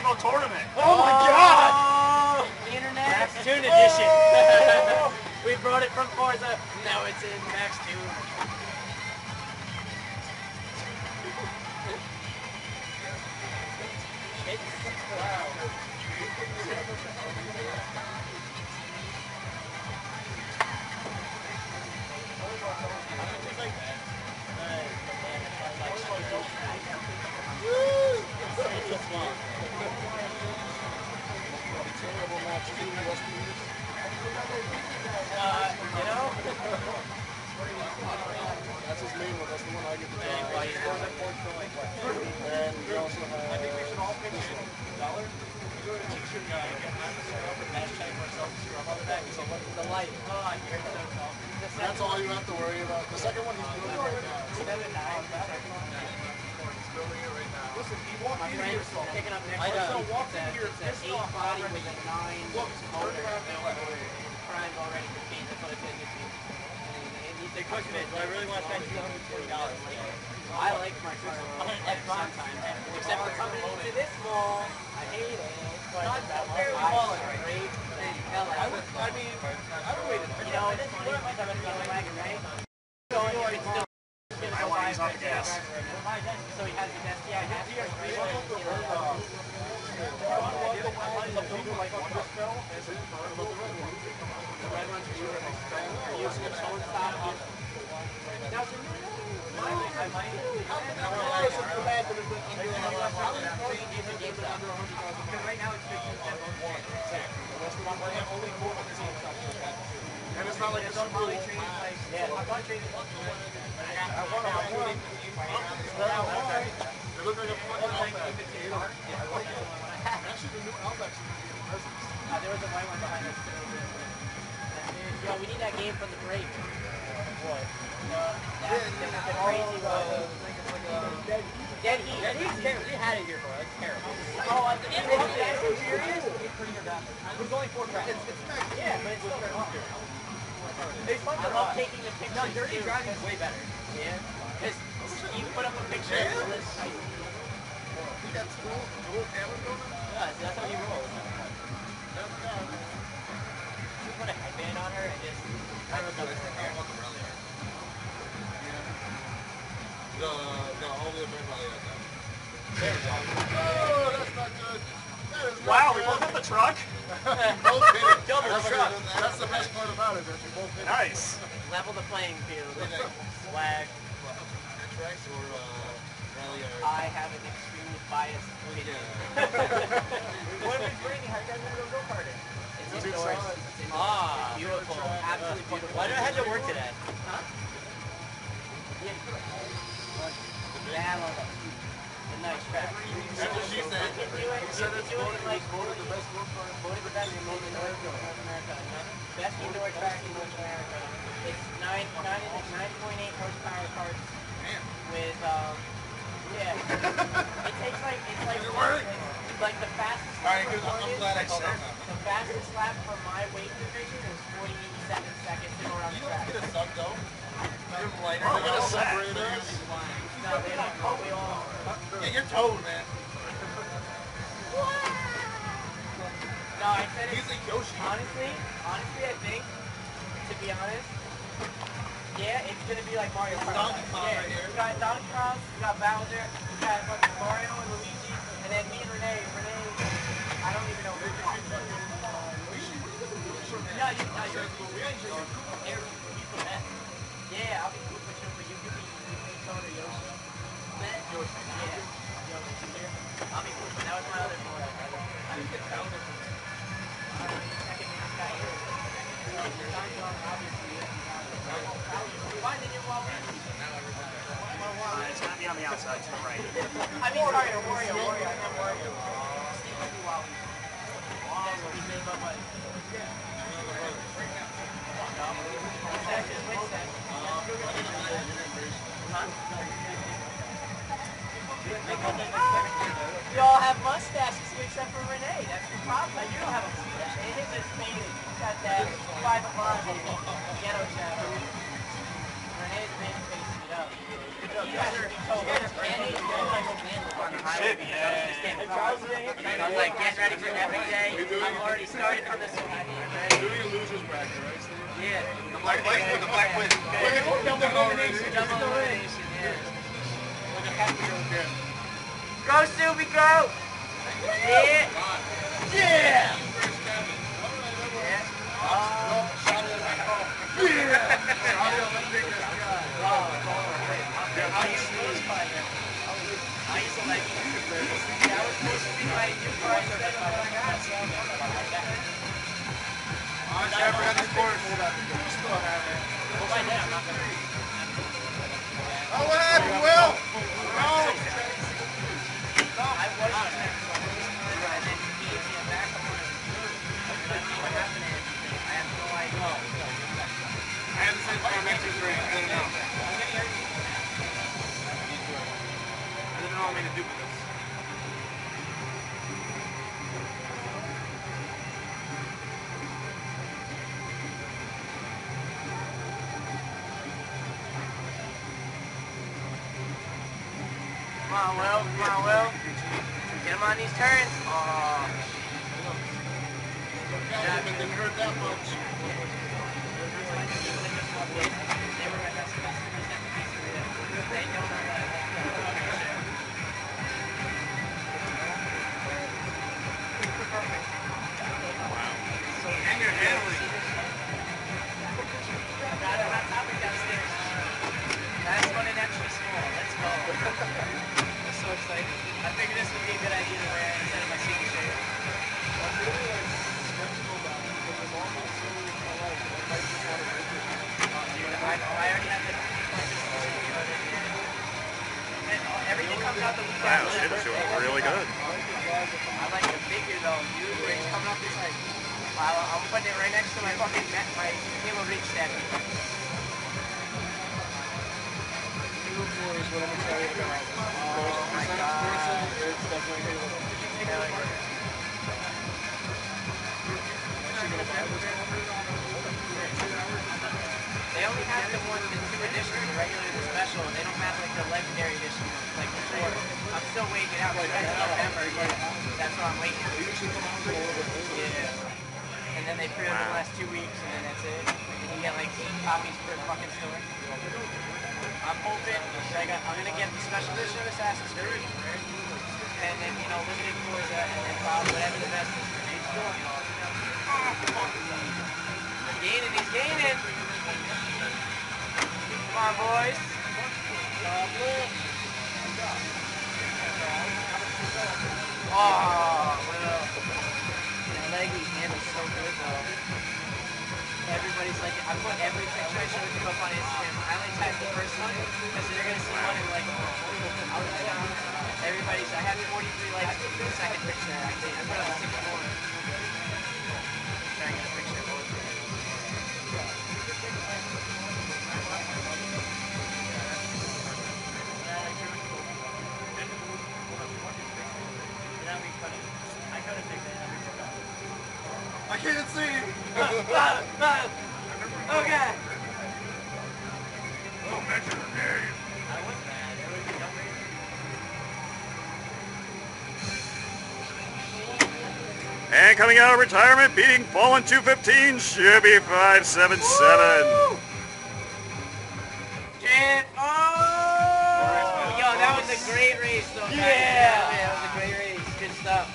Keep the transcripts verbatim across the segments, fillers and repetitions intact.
Evo tournament. Oh my God! The internet. Max Tune edition. Oh. We brought it from Forza. Now it's in Max Tune. Wow. Uh, you know? That's his main one. That's the one I get to drive. And we also have... I think we should all pitch in a dollar. Go to t-shirt guy and get hashtag myself scrub on the back. So look at the light. Oh, I hear so tall. That's all you have to worry about. The second one he's building right now. seven nine. He's building it right now. Listen, he walked My in friend here. picking up next I one. know. Walked in It's here. a- It's an eight body with a nine motor. Primed already for speed. That's what I said to you. They cook it, so I really want to spend two hundred forty dollars. I like my car like sometimes. Except for coming into this mall, I hate it. But Not fairly I falling. straight the hell I out would, of it. I mean, I would wait a You know, it's funny because I'm in the wagon, right? So it's still I want to ease off the gas. So he has his S T I hatchback. And it's not like it's super old. Yeah, I'm not trading. I want to have one. They look like a fucking Outback. Actually, the new Outback should be in presence. Uh, there was a white one behind us. Yo, we need that game from the break. What? Uh, that, the, the crazy one. Dead Heat. Yeah, he's terrible. We had it here for us. It's terrible. Oh, I think it's Fast and Furious. It was only four cracks. It's, it's Max. Yeah, but it's still fun. It's fun I to love watch. taking the pictures. No, dirty too. driving is way better. Yeah. Because you put up a picture of this. He got dual, dual camera going on? Yeah, so that's how you roll. That's the guy. You put a headband on her and just. I don't know. The, the only event rally I got. There we go. Oh, that's not good. That is wow, we both hit the truck? Both hit it. Killed the That's truck. the- That's the best part about it, that you both hit it. Nice. Level the playing field. Swag. Tracks or uh, rally or... I have an extremely biased opinion. What is raining? How you guys gonna go go-karting? It's indoors. It's indoors. Ah, Beautiful. Absolutely beautiful. Why do I have to work today? Huh? Yeah. Yeah, I love it. A nice track. That's what she said. You can do it. He You said can it's do it in like voted the best work car. voted the best in North America. Best indoor track in North America. It's nine nine nine point eight horsepower carts with um yeah. It takes like it's like it's like the fastest. All right, good. lap I'm is- glad I said that. The fastest lap for my weight division is forty-seven seconds to go around the You don't track. get a sub though. You're lighter. Oh, You're what a separators. No, they don't. Oh, we all. Yeah, you're towed, man. No, I said it. He's like Yoshi. Honestly, honestly, I think, to be honest, yeah, it's gonna be like Mario Kart. Donkey Kong yeah, right here. we got Donkey Kong, we got Bowser, we got fucking Mario and Luigi, and then me and Renee. Renee, I don't even know who. No, you, no, you're. You're the best. Yeah, I'll be cool for sure, but you could be, you could be Toad or Yoshi. Yoshi. Yeah. Yoshi. I'll be cool, but that was my other boy. I think it's Bowser. Second biggest guy here. Donkey Kong, obviously. Why did you want me? It's gonna be on the outside to the right. I mean, sorry, Wario, Wario, I meant Wario. Steve will be Wally. That's what he made my money. You all have mustaches except for Renee. That's the problem. Like, you don't have a mustache. And his is faded. He's got that private line ghetto chat. his baby facing it up. Shit, yeah. I was like, get ready for epic day. I've already started from this one. You're doing a loser's bracket, right, Steve? Yeah. The black win, the black win. Double elimination, double elimination, yeah. Go, Subi, go! Yeah! Yeah! I used to like that was supposed to be my new prize, so that's why I got it. I never got this course. Well, by then I'm not gonna. Oh, what happened, Will? No. I was on that one, and then he gave me a backup one. I don't know what happened to everything. I have no idea. I had the same thing next to three. I didn't know. I didn't know how many to do with this. Come on, Will. Come on, Will. Get him on these turns. Oh. Yeah, but didn't hurt that much. And your handling. That's one and extra small. Let's go. I'm so excited. I figured this would be a good idea to wear instead of my senior shirt. I know. I already have the and everything comes out the week Wow, after. shit is doing really good. I like the figure though, dude. Where it's coming off this like, wow, I'm putting it right next to my fucking my Halo Reach statue. Uniform is what I'm excited about. Oh my god. It's definitely Halo. Hell yeah. They only have the one, the two editions, the regular and the special. They don't have like the legendary edition like before. I'm still waiting it out. It's in November, yeah. That's what I'm waiting. Yeah. And then they pre-order the last two weeks, and then that's it. And you get like eight copies per fucking store. I'm hoping I got, I'm gonna get the special edition of Assassin's Creed, and then you know limited Forza, and then Bob, whatever the best is for each store. He's gaining, he's gaining. Come on, boys. Oh, well. The leggy handle's so good, though. Everybody's like, I put every picture I showed you up on Instagram. I only tagged the first one, because they're going to see one in like, I was like, everybody's, I had forty-three likes for the second picture. I think I put up six more. Trying to get a picture of both of them. I can't see. Okay. Don't mention her name. I was mad. It was younger. And coming out of retirement, beating Fallen two fifteen, Shibby five seven seven. Jan, oh! Yo, that was a great race, though. Yeah! Yeah, that was a great race. Good stuff.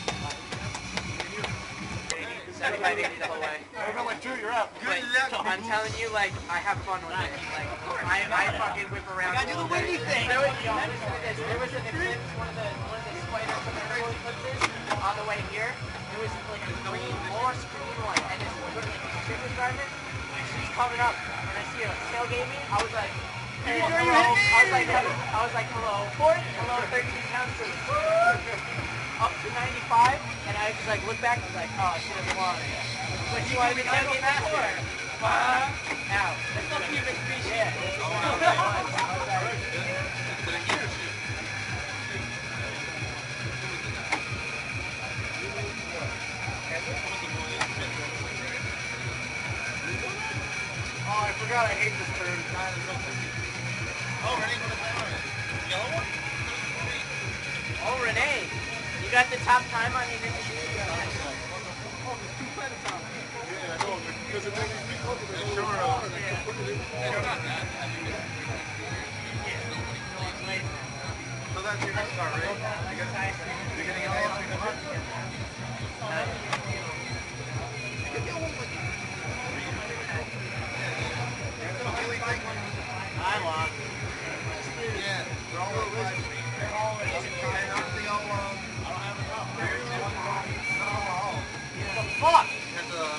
seventy-five eighty the whole way. I'm like, two, you're up. But I'm telling you, like, I have fun with it. Like, I, I fucking whip around. I gotta do the windy thing. There was, yo, listen to this. There was an eclipse, one of the one of the spider commercial eclipses on the way here. It was like a green, more screen one, and it's literally like a super driver. She's coming up, and I see her tailgate me. I was like, hey, hello. I was like, I was like, hello, Ford. Hello, thirteen pounds. Up to ninety-five, and I just like look back and was like, oh, she doesn't want it. But she wanted to tailgate before. Uh, now, that's not even Mitsubishi. Yeah, this is what I was like, I was like, Oh, I forgot I hate this turn. Oh, Renee, what is that on it? Yellow one? Oh, Renee, you got the top time on your Nintendo? Oh, there's two planets on it. Yeah, I know, because it's only three colors. They sure are. They're not that. So that's your next car, right? You're getting an A S three hundred? I lost. Yeah, they're all like five feet. They're all like five. Aren't they all, um, I don't have enough. What the fuck? There's a...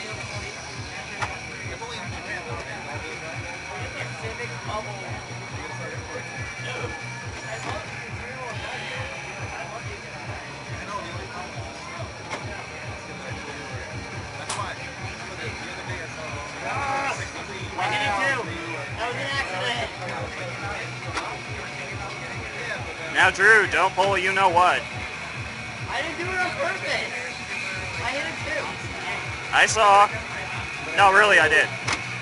It's only in Japan, though, right? Civic bubble. I know, the only problem is the snow. That's why. The other day I saw... I did it too. That was an accident. Now, Drew, don't pull you know what. I didn't do it on purpose. I hit it too. I saw. No, really, I did.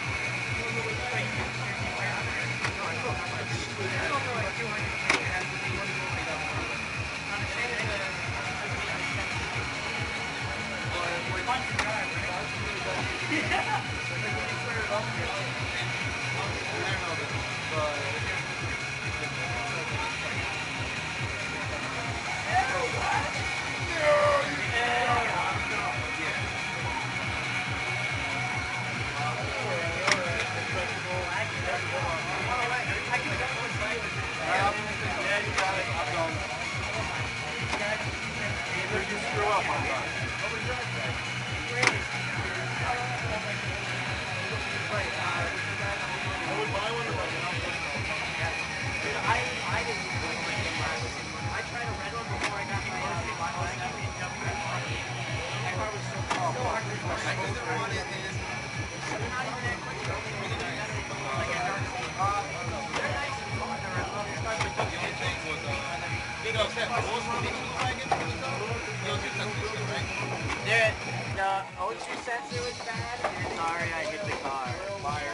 Dude, the O two sensor was bad. Sorry, I hit the car. Fire.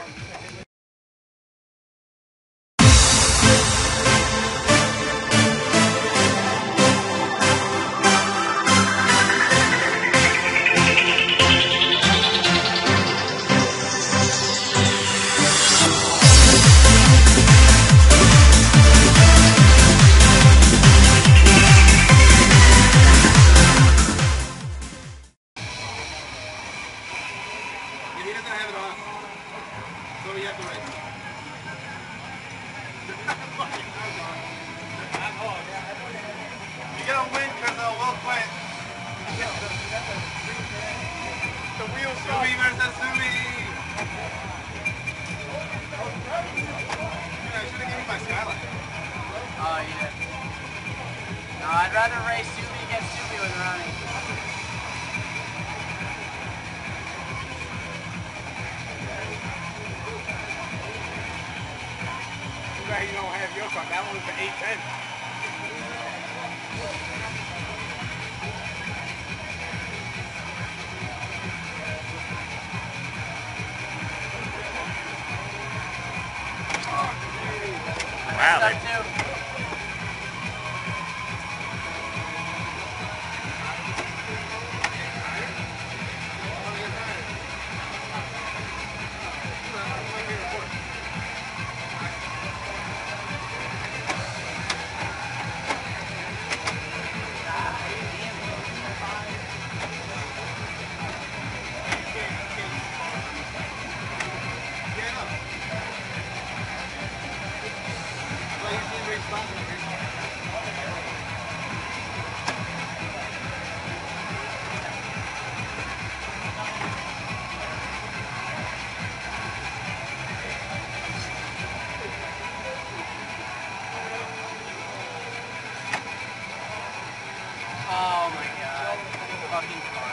He doesn't have it on. So we have to race. You gotta win because uh, we'll quit. The wheels Sumi versus Sumi. Dude, I should have given you my skyline. Oh, yeah. No, I'd rather race Subi against Subi with Ronnie. Too bad you don't have your car. That one was the eight ten. Wow, Start they, two. Oh my god. Fucking car.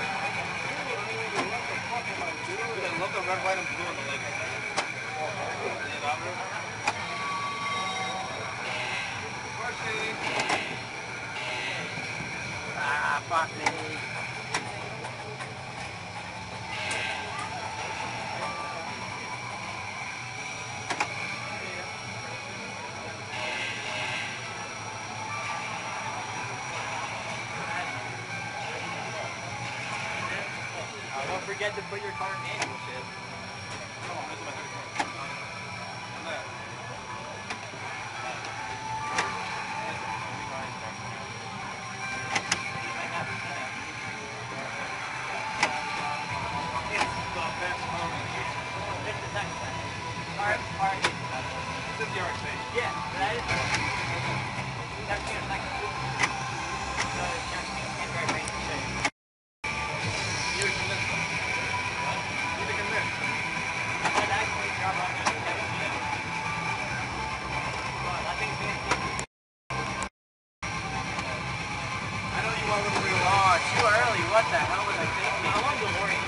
Dude, I love the red, white, and blue on the Lego. Ah, fuck me. Don't forget to put your car in manual shit. Come on, this is my third car. On that. It's the best moment. It's the second time. Alright, alright. It's in the R X eight. Yeah, that is. That's the second. So, can't drive racing shit. You can miss them. You can miss. But actually, drop on me. I think it's I know you want a little real. oh, too early. What the hell was I thinking? I want DeLorean.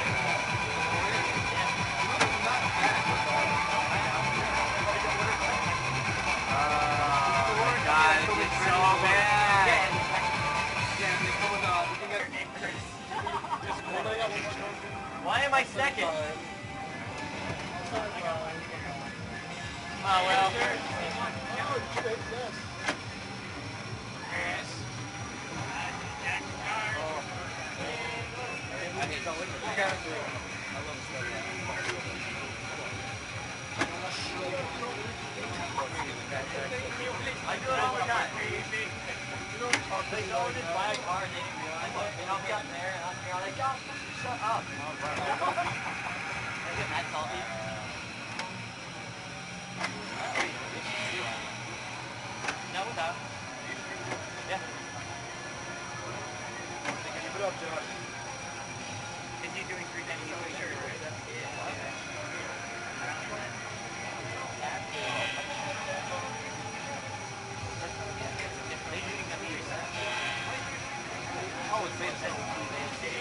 Oh, God, it's so bad. Yeah, they come with, uh, you can get... Why am I second? Oh, well. I do it all the time. They go and just buy a car and they didn't realize it. And I'll be up there and I'll be like, oh, shut up. I get mad salty. No, without. Yeah. Keep it up, Josh. Is he doing three ten? Sure. Oh, it's fantastic.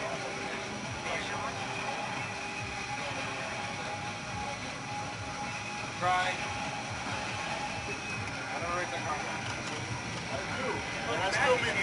Try. I don't rate that car. I do. And I still beat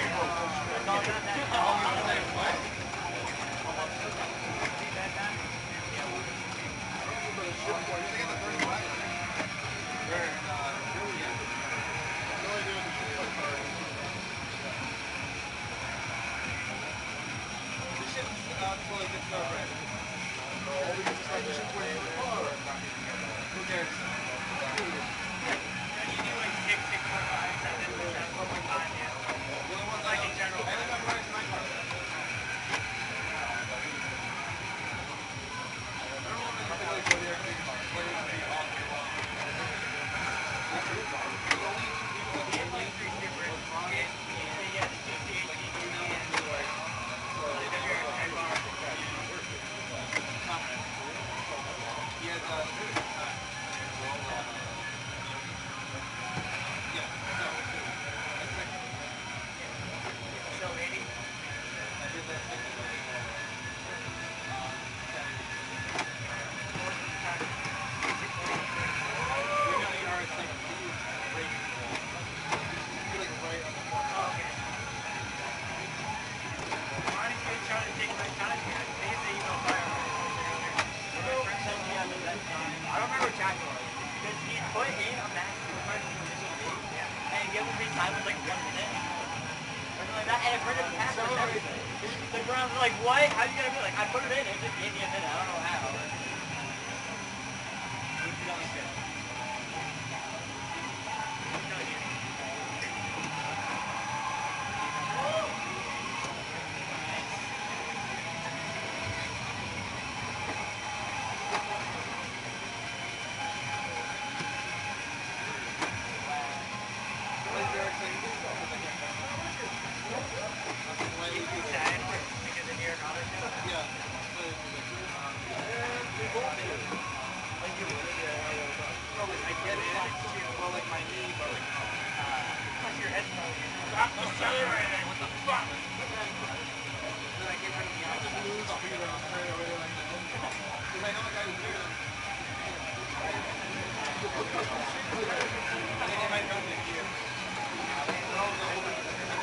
Who cares? I don't remember exactly because he put in a maximum question and the other time was like one minute. Something like that, and it printed the password and everything. The ground was like, what? How you gonna be like, I put it in, it just gave me a minute, I don't know how.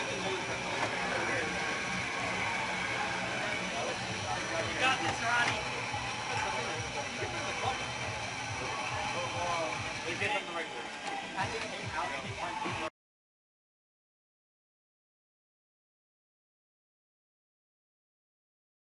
You got this, Ronnie.